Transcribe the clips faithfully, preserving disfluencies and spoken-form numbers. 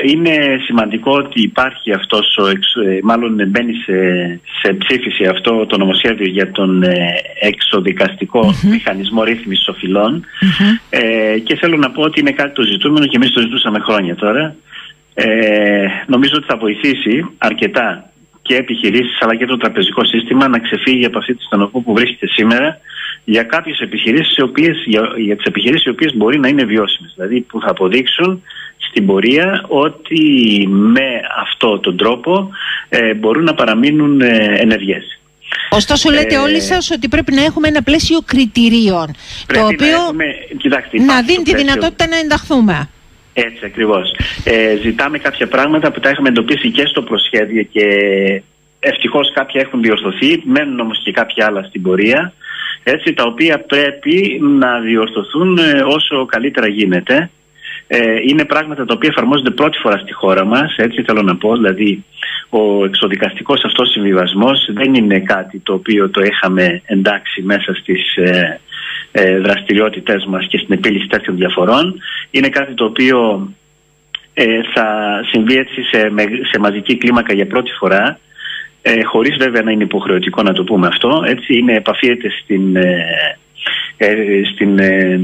είναι σημαντικό ότι υπάρχει αυτός, ο, μάλλον μπαίνει σε, σε ψήφιση αυτό το νομοσχέδιο για τον εξοδικαστικό mm-hmm. μηχανισμό ρύθμισης οφειλών mm-hmm. ε, και θέλω να πω ότι είναι κάτι το ζητούμενο και εμείς το ζητούσαμε χρόνια τώρα. Ε, νομίζω ότι θα βοηθήσει αρκετά και επιχειρήσεις αλλά και το τραπεζικό σύστημα να ξεφύγει από αυτή τη στενοχή που βρίσκεται σήμερα για κάποιες επιχειρήσεις οι οποίες, για, για τις επιχειρήσεις οι οποίες μπορεί να είναι βιώσιμες, δηλαδή που θα αποδείξουν στην πορεία ότι με αυτόν τον τρόπο ε, μπορούν να παραμείνουν ε, ενεργές. Ωστόσο λέτε ε, όλοι σας ότι πρέπει να έχουμε ένα πλαίσιο κριτηρίων το οποίο να, έχουμε, κοιτάξτε, να δίνει τη πλαίσιο... δυνατότητα να ενταχθούμε. Έτσι ακριβώς. Ε, ζητάμε κάποια πράγματα που τα έχουμε εντοπίσει και στο προσχέδιο και ευτυχώς κάποια έχουν διορθωθεί, μένουν όμως και κάποια άλλα στην πορεία, έτσι, τα οποία πρέπει να διορθωθούν όσο καλύτερα γίνεται. Ε, είναι πράγματα τα οποία εφαρμόζονται πρώτη φορά στη χώρα μας, έτσι θέλω να πω, δηλαδή ο εξοδικαστικός αυτός συμβιβασμός δεν είναι κάτι το οποίο το είχαμε εντάξει μέσα στις ε, ε, δραστηριότητες μας και στην επίλυση τέτοιων διαφορών. Είναι κάτι το οποίο ε, θα συμβεί έτσι σε, σε μαζική κλίμακα για πρώτη φορά, ε, χωρίς βέβαια να είναι υποχρεωτικό να το πούμε αυτό, έτσι, είναι επαφίεται στην... Ε, ε, στην ε,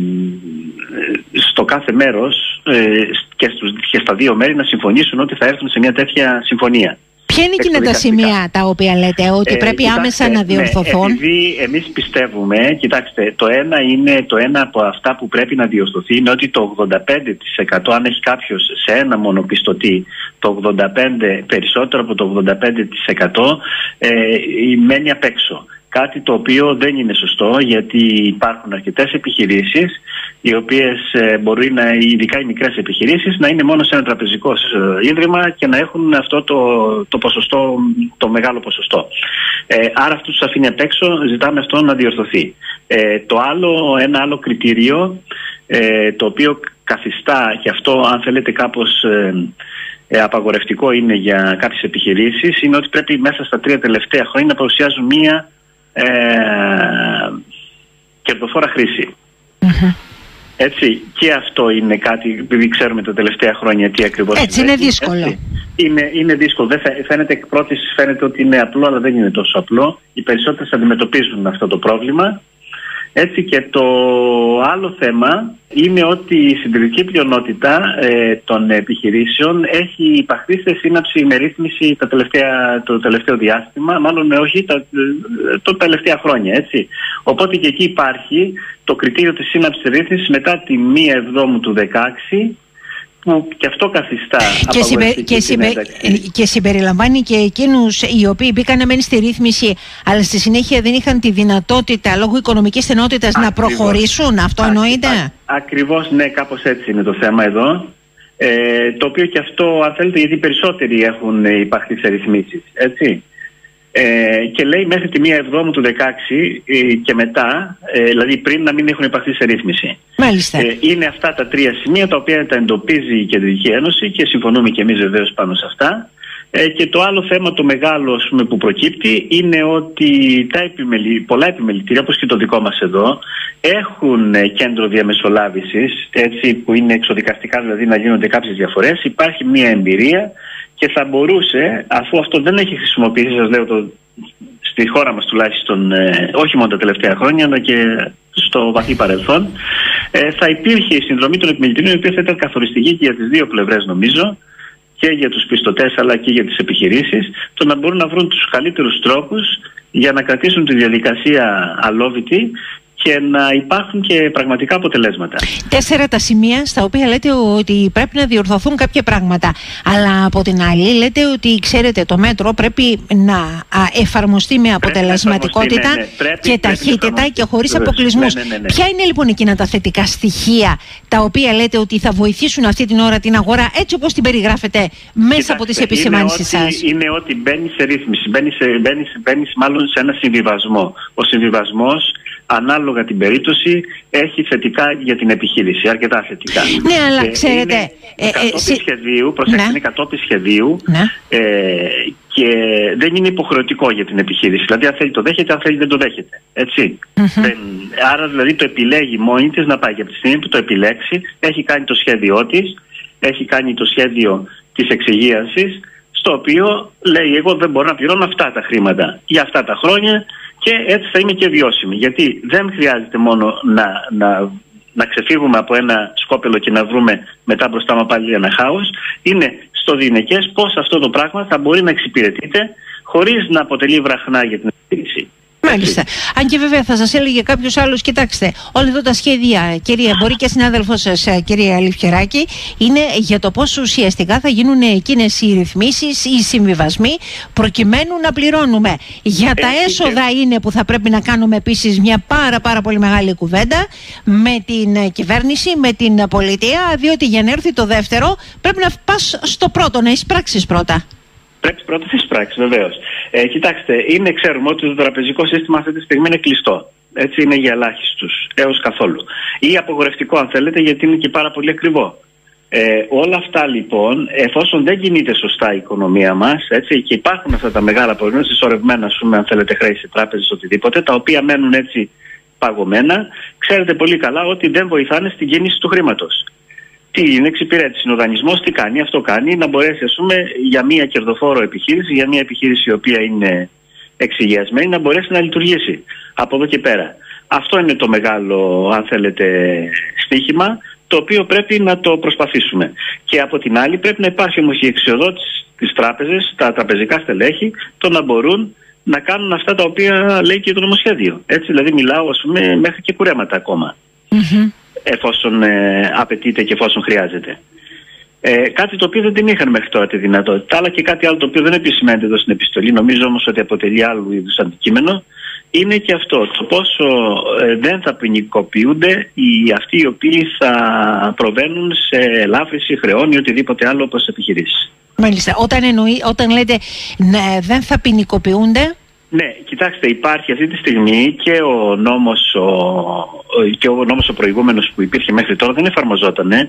στο κάθε μέρος ε, και, στους, και στα δύο μέρη να συμφωνήσουν ότι θα έρθουν σε μια τέτοια συμφωνία. Ποια είναι εκείνα τα σημεία τα οποία λέτε ότι ε, πρέπει κοιτάξτε, άμεσα να διορθωθούν? Ναι, επειδή εμείς πιστεύουμε, κοιτάξτε, το ένα, είναι, το ένα από αυτά που πρέπει να διορθωθεί είναι ότι το ογδόντα πέντε τοις εκατό, αν έχει κάποιος σε ένα μονοπιστωτή το ογδόντα πέντε τοις εκατό, περισσότερο από το ογδόντα πέντε τοις εκατό ε, μένει απ' έξω. Κάτι το οποίο δεν είναι σωστό, γιατί υπάρχουν αρκετές επιχειρήσεις οι οποίες ε, μπορεί να, ειδικά οι μικρές επιχειρήσεις, να είναι μόνο σε ένα τραπεζικό ε, ίδρυμα και να έχουν αυτό το, το ποσοστό, το μεγάλο ποσοστό. Ε, άρα αυτό τους αφήνει απ' έξω, ζητάμε αυτό να διορθωθεί. Ε, το άλλο, ένα άλλο κριτήριο ε, το οποίο καθιστά και αυτό, αν θέλετε, κάπως ε, ε, απαγορευτικό είναι για κάποιες επιχειρήσεις, είναι ότι πρέπει μέσα στα τρία τελευταία χρόνια να παρουσιάζουν μία Ε, κερδοφόρα χρήση. Mm-hmm. Έτσι, και αυτό είναι κάτι, επειδή ξέρουμε τα τελευταία χρόνια τι ακριβώς έτσι είναι δύσκολο. Έτσι, είναι, είναι δύσκολο. Δεν φαίνεται εκ πρώτης, φαίνεται ότι είναι απλό, αλλά δεν είναι τόσο απλό. Οι περισσότερες αντιμετωπίζουν αυτό το πρόβλημα. Έτσι, και το άλλο θέμα είναι ότι η συντηρητική πλειονότητα ε, των επιχειρήσεων έχει υπαχθεί σε σύναψη με ρύθμιση τα τελευταία, το τελευταίο διάστημα, μάλλον όχι τα, το τελευταία χρόνια, έτσι. Οπότε και εκεί υπάρχει το κριτήριο της σύναψης ρύθμισης μετά τη μία εβδόμου του δεκαέξι, που και αυτό καθιστά και, συμπε, και, συμπε, και συμπεριλαμβάνει και εκείνους οι οποίοι μπήκαν μεν στη ρύθμιση, αλλά στη συνέχεια δεν είχαν τη δυνατότητα λόγω οικονομικής στενότητας να προχωρήσουν. Αυτό εννοείται? Α, ακριβώς, ναι, κάπως έτσι είναι το θέμα εδώ. Ε, το οποίο και αυτό, αν θέλετε, γιατί περισσότεροι έχουν υπαχθεί σε ρυθμίσεις, έτσι. Ε, και λέει μέχρι τη μία εβδόμου του δεκαέξι ε, και μετά, ε, δηλαδή πριν να μην έχουν υπαχθεί σε ρύθμιση. Μάλιστα. Ε, είναι αυτά τα τρία σημεία τα οποία τα εντοπίζει η Κεντρική Ένωση και συμφωνούμε και εμείς βεβαίως πάνω σε αυτά. Ε, και το άλλο θέμα, το μεγάλο, ας πούμε, που προκύπτει είναι ότι τα επιμελη, πολλά επιμελητήρια, όπως και το δικό μας εδώ, έχουν κέντρο διαμεσολάβησης, έτσι, που είναι εξοδικαστικά, δηλαδή να γίνονται κάποιες διαφορές. Υπάρχει μια εμπειρία και θα μπορούσε, αφού αυτό δεν έχει χρησιμοποιήσει, σας λέω, το, στη χώρα μας τουλάχιστον, ε, όχι μόνο τα τελευταία χρόνια, αλλά και στο βαθύ παρελθόν, ε, θα υπήρχε η συνδρομή των επιμελητήριων, η οποία θα ήταν καθοριστική και για τις δύο πλευρές, νομίζω, και για τους πιστωτές αλλά και για τις επιχειρήσεις, το να μπορούν να βρουν τους καλύτερους τρόπους για να κρατήσουν τη διαδικασία αλόβητη και να υπάρχουν και πραγματικά αποτελέσματα. Τέσσερα τα σημεία στα οποία λέτε ότι πρέπει να διορθωθούν κάποια πράγματα. Αλλά από την άλλη λέτε ότι, ξέρετε, το μέτρο πρέπει να εφαρμοστεί με αποτελεσματικότητα, ναι, ναι. Πρέπει, και ταχύτητα και χωρίς αποκλεισμούς. Ναι, ναι, ναι, ναι. Ποια είναι λοιπόν εκείνα τα θετικά στοιχεία τα οποία λέτε ότι θα βοηθήσουν αυτή την ώρα την αγορά, έτσι όπως την περιγράφετε μέσα Κοιτάξτε, από τις επισημάνσεις σας? Είναι ότι μπαίνει σε ρύθμιση, μπαίνει, σε, μπαίνει, μπαίνει μάλλον σε ένα συμβιβασμό. Ο συμβιβασμός, ανάλογα την περίπτωση, έχει θετικά για την επιχείρηση, αρκετά θετικά. Ναι, αλλά ε, ξέρετε... Είναι ε, κατόπιν ε, σχεδίου, προσέξτε, ναι. είναι κατόπιν σχεδίου, ναι. ε, και δεν είναι υποχρεωτικό για την επιχείρηση. Δηλαδή, αν θέλει το δέχεται, αν θέλει δεν το δέχεται. Έτσι. Mm-hmm. Δεν, άρα, δηλαδή, το επιλέγει μόνη της να πάει, και από τη στιγμή που το επιλέξει, έχει κάνει το σχέδιό της, έχει κάνει το σχέδιο της εξυγίανσης, στο οποίο λέει εγώ δεν μπορώ να πληρώνω αυτά τα χρήματα για αυτά τα χρόνια και έτσι θα είμαι και βιώσιμη. Γιατί δεν χρειάζεται μόνο να, να, να ξεφύγουμε από ένα σκόπελο και να βρούμε μετά μπροστά μας πάλι ένα χάος. Είναι στο διηνεκές πώς αυτό το πράγμα θα μπορεί να εξυπηρετείται χωρίς να αποτελεί βραχνά για την επιχείρηση. Μάλιστα. Αν και βέβαια θα σας έλεγε κάποιος άλλος, κοιτάξτε, όλα εδώ τα σχέδια, κυρία, μπορεί και συνάδελφος σας, κυρία Λευκεράκη, είναι για το πώς ουσιαστικά θα γίνουν εκείνες οι ρυθμίσεις, οι συμβιβασμοί, προκειμένου να πληρώνουμε. Για τα έσοδα είναι που θα πρέπει να κάνουμε επίσης μια πάρα πάρα πολύ μεγάλη κουβέντα με την κυβέρνηση, με την πολιτεία, διότι για να έρθει το δεύτερο πρέπει να πας στο πρώτο, να εισπράξεις πρώτα. Πρέπει πρώτα να εισπράξεις, βεβαίως. Ε, κοιτάξτε, είναι, ξέρουμε ότι το τραπεζικό σύστημα αυτή τη στιγμή είναι κλειστό. Έτσι, είναι για ελάχιστους έως καθόλου. Ή απογορευτικό, αν θέλετε, γιατί είναι και πάρα πολύ ακριβό. Ε, όλα αυτά λοιπόν, εφόσον δεν κινείται σωστά η οικονομία μας, έτσι, και υπάρχουν αυτά τα μεγάλα προβλήματα, συσσωρευμένα, ας πούμε, αν θέλετε, χρέη σε τράπεζες, οτιδήποτε, τα οποία μένουν έτσι παγωμένα, ξέρετε πολύ καλά ότι δεν βοηθάνε στην κίνηση του χρήματος. Τι είναι εξυπηρέτηση, ο δανεισμός τι κάνει, αυτό κάνει να μπορέσει, ας πούμε, για μια κερδοφόρο επιχείρηση, για μια επιχείρηση η οποία είναι εξυγιασμένη, να μπορέσει να λειτουργήσει από εδώ και πέρα. Αυτό είναι το μεγάλο, αν θέλετε, στοίχημα, το οποίο πρέπει να το προσπαθήσουμε. Και από την άλλη πρέπει να υπάρχει όμως η εξοδότηση της τράπεζας, τα τραπεζικά στελέχη, το να μπορούν να κάνουν αυτά τα οποία λέει και το νομοσχέδιο. Έτσι, δηλαδή μιλάω, ας πούμε, μέχρι και κουρέματα ακόμα. Mm-hmm. Εφόσον ε, απαιτείται και εφόσον χρειάζεται. Ε, κάτι το οποίο δεν την είχαν μέχρι τώρα τη δυνατότητα, αλλά και κάτι άλλο το οποίο δεν επισημαίνεται εδώ στην επιστολή, νομίζω όμως ότι αποτελεί άλλου είδους αντικείμενο, είναι και αυτό, το πόσο ε, δεν θα ποινικοποιούνται οι, αυτοί οι οποίοι θα προβαίνουν σε ελάφρυνση χρεών ή οτιδήποτε άλλο όπως επιχειρήσεις. Μάλιστα. Όταν, εννοεί, όταν λέτε ναι, δεν θα ποινικοποιούνται. Ναι, κοιτάξτε, υπάρχει αυτή τη στιγμή και ο νόμος ο, και ο, νόμος ο προηγούμενος που υπήρχε μέχρι τώρα δεν εφαρμοζόταν, ε,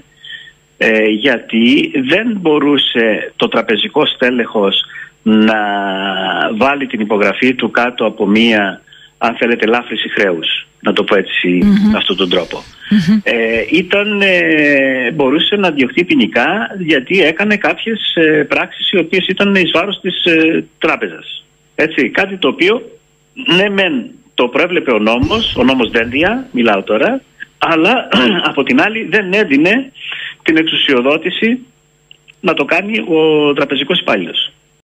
γιατί δεν μπορούσε το τραπεζικό στέλεχος να βάλει την υπογραφή του κάτω από μία, αν θέλετε, ελάφρυνση χρέους, να το πω έτσι, mm-hmm. με αυτόν τον τρόπο. Mm-hmm. Ε, ήταν, ε, μπορούσε να διωχθεί ποινικά γιατί έκανε κάποιες ε, πράξεις οι οποίες ήταν εις βάρος της ε, τράπεζας. Έτσι, κάτι το οποίο, ναι μεν το προέβλεπε ο νόμος, ο νόμος Δένδια, μιλάω τώρα, αλλά από την άλλη δεν έδινε την εξουσιοδότηση να το κάνει ο τραπεζικός υπάλληλος.